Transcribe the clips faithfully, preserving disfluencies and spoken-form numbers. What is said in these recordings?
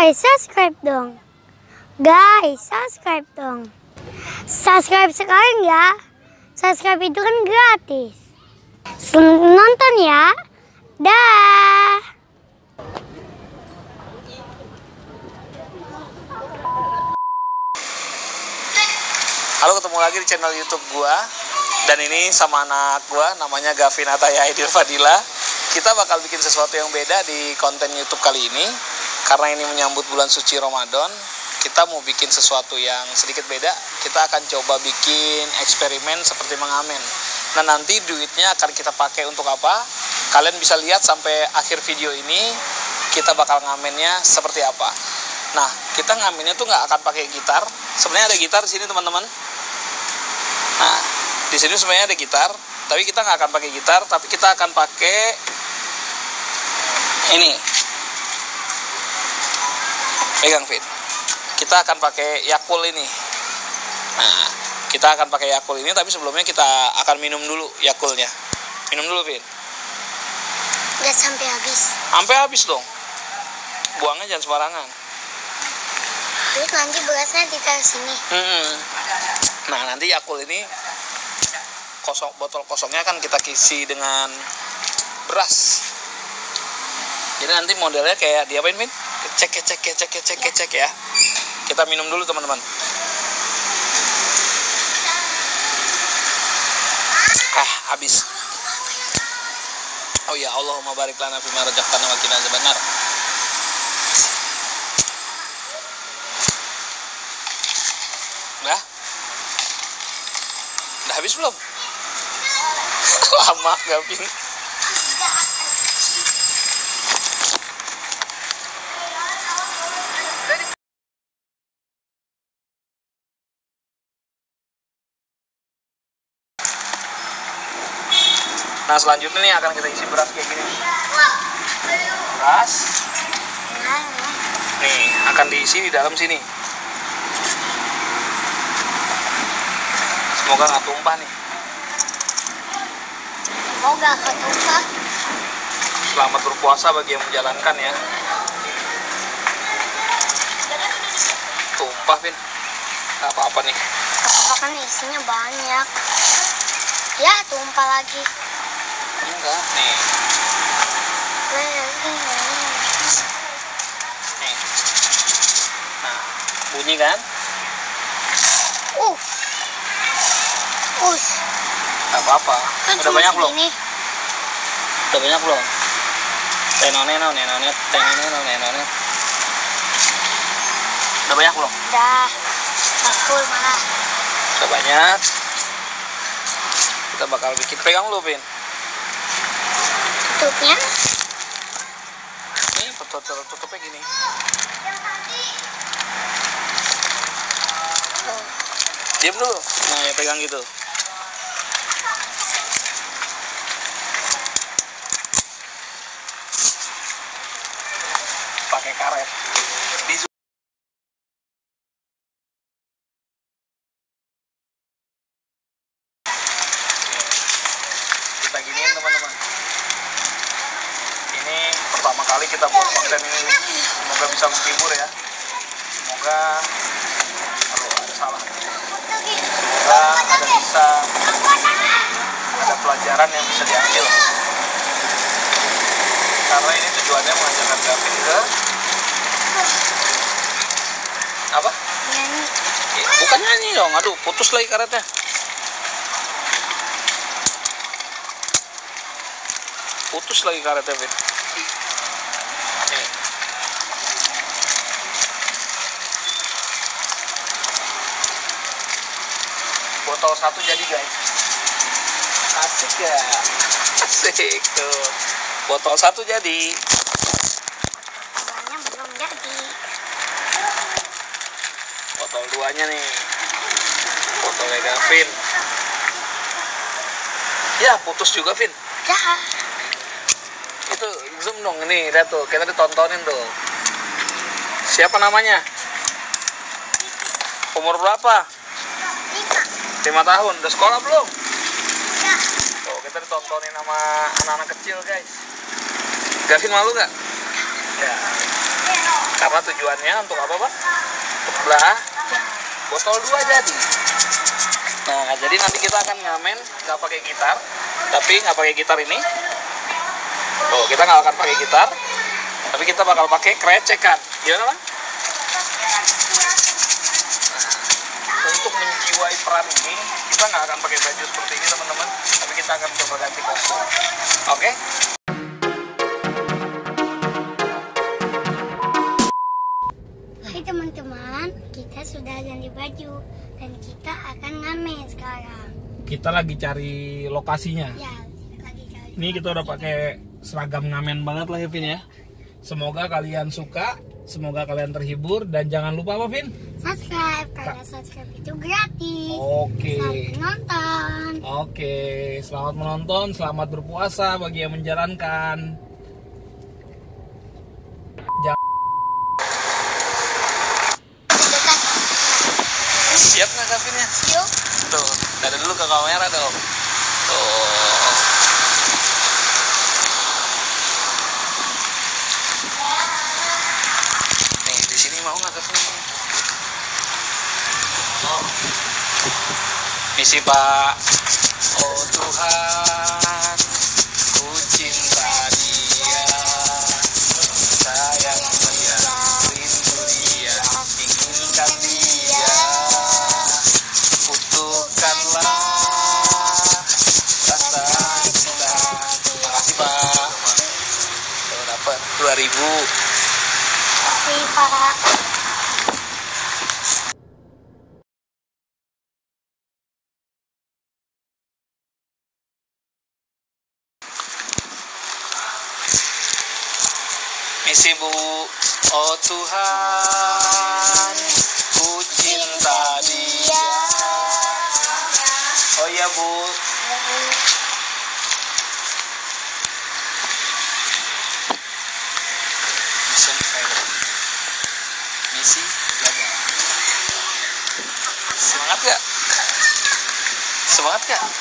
Guys, subscribe dong. Guys, subscribe dong. Subscribe sekarang ya. Subscribe itu kan gratis. Selamat nonton ya. Dah. Halo, ketemu lagi di channel YouTube gua. Dan ini sama anak gua, namanya Gavin Ataya Aidil Fadila. Kita bakal bikin sesuatu yang beda di konten YouTube kali ini. Karena ini menyambut bulan suci Ramadan, kita mau bikin sesuatu yang sedikit beda. Kita akan coba bikin eksperimen seperti mengamen. Nah, nanti duitnya akan kita pakai untuk apa? Kalian bisa lihat sampai akhir video ini, kita bakal ngamennya seperti apa. Nah, kita ngamennya tuh nggak akan pakai gitar. Sebenarnya ada gitar di sini, teman-teman. Nah, di sini sebenarnya ada gitar, tapi kita nggak akan pakai gitar, tapi kita akan pakai ini. Pegang, Fit. Kita akan pakai Yakult ini. Nah, kita akan pakai Yakult ini, tapi sebelumnya kita akan minum dulu Yakultnya. Minum dulu, Fit. Nggak sampai habis. Sampai habis dong. Buangnya jangan sembarangan. Terus nanti berasnya ditaruh sini. Hmm. Nah, nanti Yakult ini kosong, botol kosongnya kan kita isi dengan beras. Jadi nanti modelnya kayak diapain, Min? Cek cek cek cek cek cek cek ya. Kita minum dulu, teman-teman. Ah, habis. Oh ya, Allahumma barik lana fima razaqtana wa qina azabannar. Udah? Udah habis belum? Lama, Gavin. Nah, selanjutnya nih akan kita isi beras kayak gini. Beras. Nih, akan diisi di dalam sini. Semoga nggak tumpah nih. Semoga nggak tumpah. Selamat berpuasa bagi yang menjalankan ya. Tumpah, Vin. Nggak apa-apa nih. Apa kan isinya banyak. Ya, tumpah lagi. Enggak, nih. Nih. Nah, bunyi kan? Uh. Us. Nggak apa-apa. Kan Udah banyak belum? Ini. Udah banyak belum? Tenoneno, nenonet, tenoneno, nenonet. Udah banyak belum? Udah. Aku malah. Udah banyak. Kita bakal bikin. Pegang lu, Vin. Tutupnya. Ini tutup tutupnya gini. Oh. Diam dulu. Nah, ya pegang gitu. Pakai karet. Di kita giniin, teman-teman. Ini pertama kali kita buat konten ini. Semoga bisa menghibur ya. Semoga aduh, ada salah. Semoga ada bisa ada pelajaran yang bisa diambil. Karena ini tujuannya mengajarkan Gavin ke apa? Nyanyi. Eh, bukan nyanyi dong. Aduh, putus lagi karetnya. Putus lagi karetnya, Vin. Nih. Botol satu jadi, guys. Asik ya. Asik tuh. Botol satu jadi. Banyak belum jadi. Botol duanya nih. Botolnya Gavin. Ya, putus juga, Vin. Dah. Itu zoom dong, ini lihat tuh, kita ditontonin tuh. Siapa namanya? Umur berapa? Lima. lima tahun. Udah sekolah belum? Ya. Tuh, kita ditontonin sama anak-anak kecil, guys. Gavin malu nggak? Ya. Karena tujuannya untuk apa, Pak? Untuk belah botol dua jadi. Nah, jadi nanti kita akan ngamen nggak pakai gitar, tapi nggak pakai gitar ini. Tuh, kita nggak akan pakai gitar, tapi kita bakal pakai krecekan. Gimana, Bang? Nah, untuk menjiwai peran ini, kita nggak akan pakai baju seperti ini, teman-teman, tapi kita akan coba ganti kostum. Oke? Hai teman-teman, kita sudah ganti baju dan kita akan ngamen sekarang. Kita lagi cari lokasinya. Ya, lagi cari. Ini kita udah pakai seragam ngamen banget lah ya, Vin ya. Semoga kalian suka, semoga kalian terhibur, dan jangan lupa apa, Vin? Subscribe, karena subscribe itu gratis. Oke. Selamat menonton. Oke, selamat menonton, selamat berpuasa bagi yang menjalankan. Jangan... Siap nggak, Gavin ya? Yuk. Tuh, dari dulu ke kamera dong. Tuh. Nih, di sini mau nggak, Gavin? Oh. Misi, Pak. Oh Tuhan, ku cinta dia, sayang dia, rindu dia, inginkan dia, butuhkanlah rasa cinta. Makasih, Pak. Tuh, dapat dua ribu. Oke, Pak. Misi, Bu. Oh Tuhan, ku cinta dia. Oh iya, Bu. Mission failed. Misi gagal. Semangat gak? Semangat gak?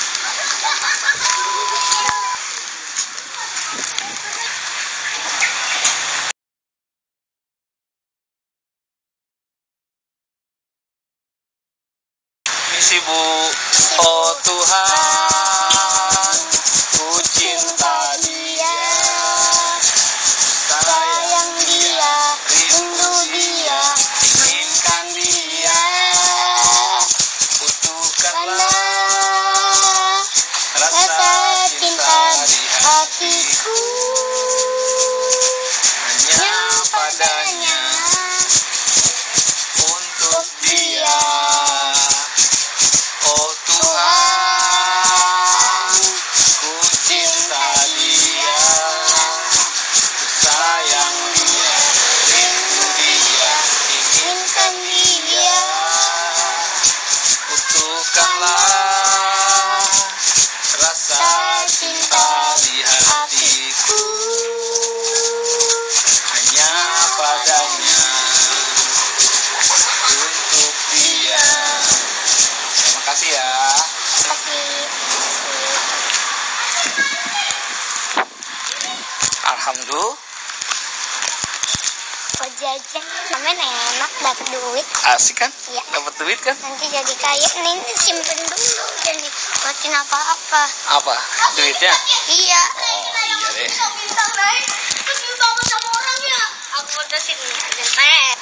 Misi, Bu. Oh Tuhan, ku cinta dia, sayang dia, rindu dia, inginkan dia, butuhkanlah rasa cinta di hatiku, hanya padanya, untuk dia. Oh Tuhan, ku cinta dia, sayang dia, rindu dia, inginkan dia, butuhkanlah rasa cinta di hatiku, hanya padanya, untuk dia. Terima kasih ya. Kasih. Alhamdulillah. Kok jajan ngamen enak, dapat duit. Asik kan? Iya. Dapat duit kan? Nanti jadi kaya nih, simpen dulu jadi buatin apa-apa. Apa? Duitnya? Iya. Oh iya deh. Aku udah sini aja, Teh.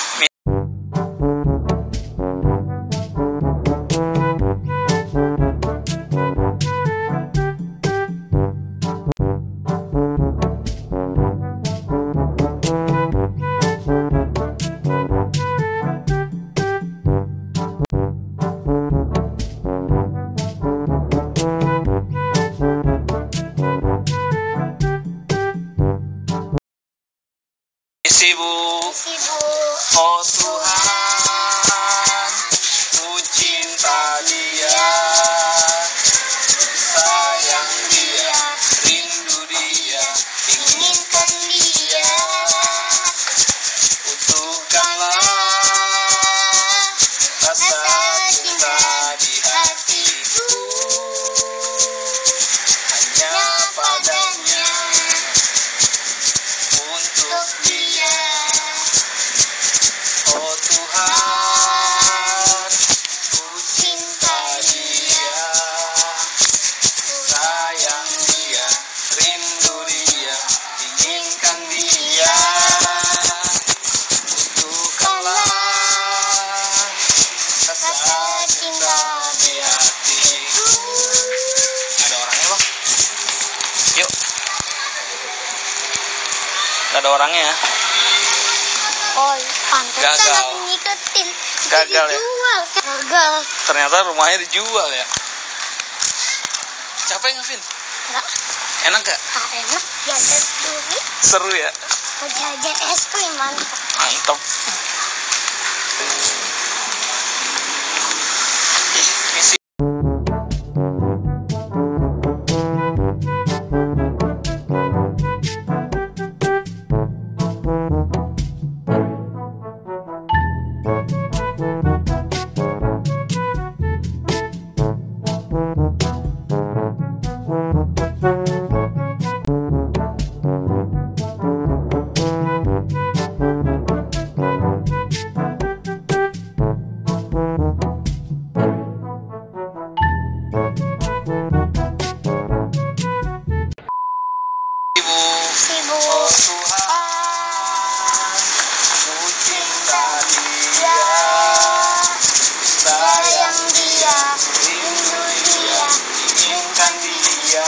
Misi, Bu. Misi, Bu. Oh Tuhan, ku cinta dia, sayang dia, rindu dia, inginkan dia, butuhkanlah rasa cinta di hatiku, hanya padanya, untuk dia. Tuhan, ku cinta dia, ku sayang dia, rindu dia, inginkan dia. Butuhkanlah rasa cinta di hatiku. Ada orangnya bang? Yuk. Gak ada orangnya ya? Oh, pantesan Gagal. aku ngikutin. Gagal ya? Dijual. Gagal. Ternyata rumahnya dijual ya. Capek nggak, Vin? Enggak. Enak gak? Ah, enak. Jajan dulu. Seru ya? Mau jajan es krim mantap. Mantap. Misi. Ibu, Sibuk. oh Tuhan, ku cinta dia, sayang dia, rindu dia, inginkan dia.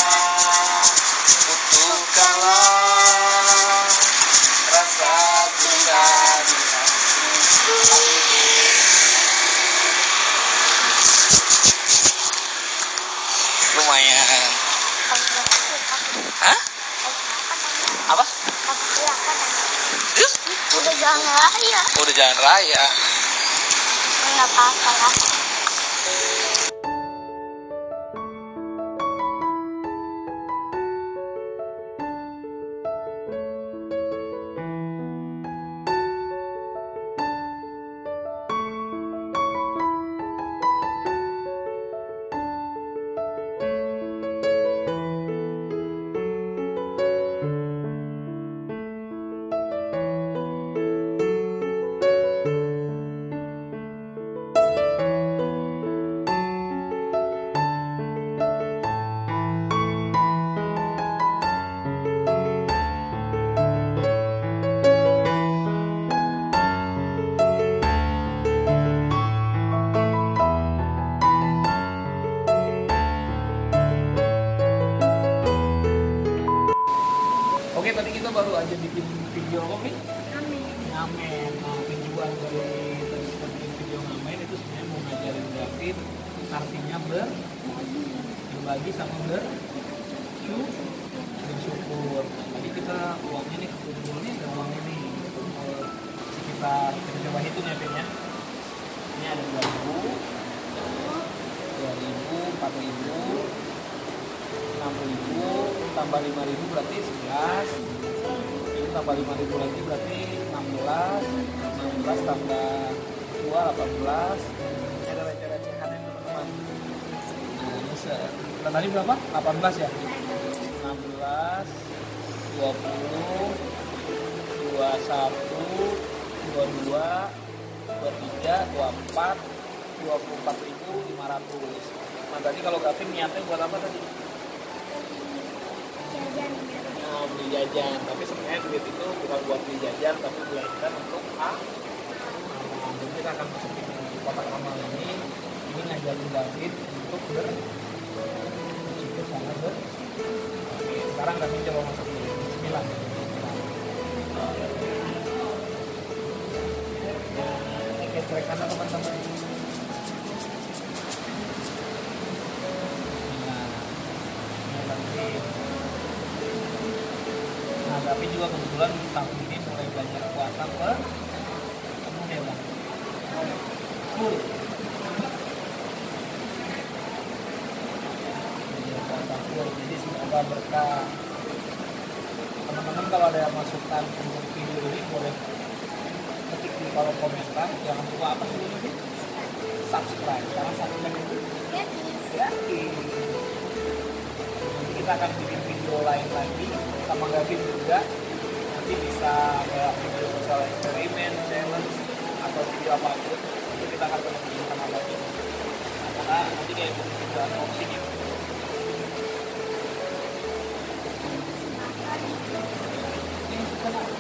Butuhkanlah rasa cinta di hatiku. Lumayan. Hah? Apa? Terus? Udah jalan raya. Udah jalan raya. Enggak apa-apa lah. Oke, tadi kita baru aja bikin video apa nih? Amin. Ngamen. Nah, tujuan dari tadi kita bikin video ngamen itu sebenarnya mau ngajarin David artinya ber berbagi sama bersyukur. bersyukur. Tadi kita uangnya nih kebetulan nih ada uangnya nih untuk sekitar kita coba hitung ya, Vin ya. Ini ada dua ribu, dua ribu, empat ribu, enam ribu, tambah lima ribu berarti sebelas. Ini tambah lima ribu lagi berarti enam belas. enam belas tambah dua, delapan belas. Ini ada receh-recehan ya teman-teman. Nah, ini se- nah, tadi berapa? delapan belas ya? enam belas, dua puluh, dua puluh satu, dua puluh dua, dua puluh tiga, dua puluh empat, dua puluh empat ribu lima ratus. Nah, tadi kalau Gavin niatnya buat apa tadi? Jajan. Nah, beli jajan, tapi sebenarnya duit itu bukan buat beli jajan, tapi belikan untuk A. Nah, jadi kita akan masukin di kotak amal ini, ini ngajarin David untuk ber bersyukur sama ber. Oke, sekarang David coba masuk dulu. Bismillah. Ini kayak cerekannya teman-teman. Nah, tapi juga kebetulan tahun ini mulai belajar puasa per penuh ya bang, full belajar puasa full. Jadi semoga berkah. Teman-teman kalau ada yang masukan untuk video ini boleh ketik di kolom komentar. Jangan lupa apa sih ini? Subscribe, karena subscribe itu gratis. Nanti kita akan bikin video lain lagi sama Gavin juga. Nanti bisa kayak video soal eksperimen, challenge, atau video apapun itu kita akan menunjukkan apa lagi. Karena nanti kayak video unboxing ya. Ini bukan apa?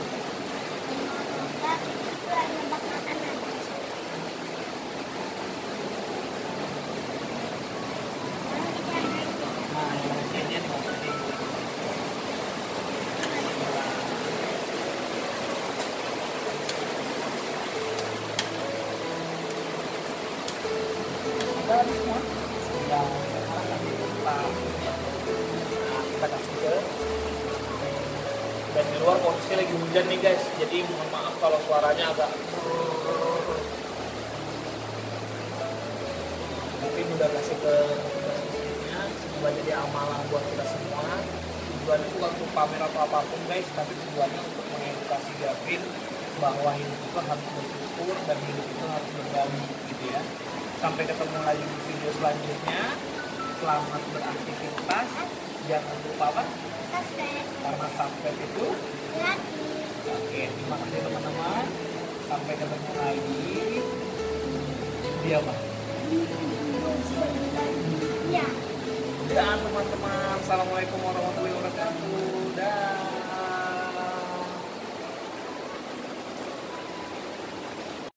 Semua yang sekarang nanti kita kita kasih ke, dan di luar kondisi lagi hujan nih guys, jadi mohon maaf kalau suaranya agak mungkin udah kasih ke sisinya. Semoga jadi amalan buat kita semua. Tujuannya bukan untuk pamer atau apapun guys, tapi tujuannya untuk mengedukasi Gavin bahwa hidup itu harus bersyukur dan hidup itu harus berbagi gitu ya. Sampai ketemu lagi di video selanjutnya. Selamat beraktivitas. Jangan lupa apa? Subscribe. Karena subscribe itu Gratis. oke, terima kasih teman-teman. Sampai ketemu lagi. Dia apa? Ya. Dan teman-teman, assalamualaikum warahmatullahi wabarakatuh. Dah.